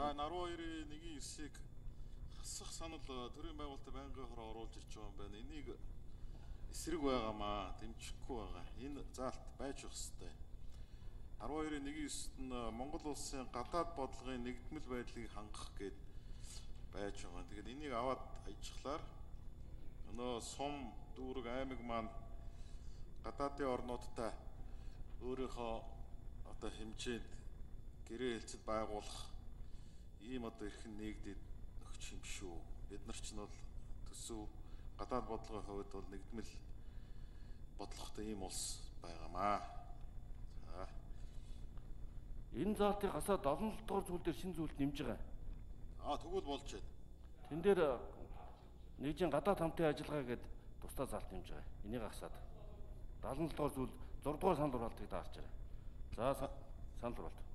За 12-ийн 1-9-ийг хасах санал төрийн байгуулалтад байнгын хороо оруулж ирж байгаа юм байна. Энийг эсрэг байгаамаа, дэмжихгүй байгаа. Энэ заалт байж ах хэвээр. 12-ийн 1-9-т нь Монгол улсын гадаад бодлогын нэгдмэл байдлыг хангах гээд байж байгаа. Тэгэхээр энийг аваад ажиглахлаар өнөө сум дүүрэг аймаг маань гадаадын орнуудтай өөрийнхөө одоо хэмжээнд гэрээ хэлцэл байгуулах ийм одоо эрхэм нэгдээд өгч юм шүү. Бид нар ч нь бол төсөв гадаад бодлогын хувьд бол нэгдмэл бодлоготой ийм улс байгаамаа. За. Энэ заалтыг хасаад 77 дугаар зүйл дээр шинэ зүйлд нэмж байгаа. Тэгвэл болж байна. Тэн дээр нэгжийн гадаад хамтын ажиллагаа гэдэг тусдаа заалт нэмж байгаа. Энийг хасаад 77 дугаар зүйл 6 дугаар санал хураалтыг даарч байгаа. За санал хураалт.